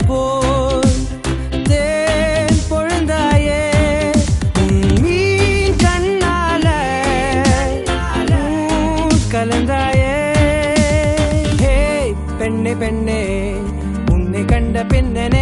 போல் தேன் பொழுந்தாயே மீன் கண்ணால கலந்தாயே. ஹே பெண்ணே பெண்ணே, உன்னை கண்ட பின்னே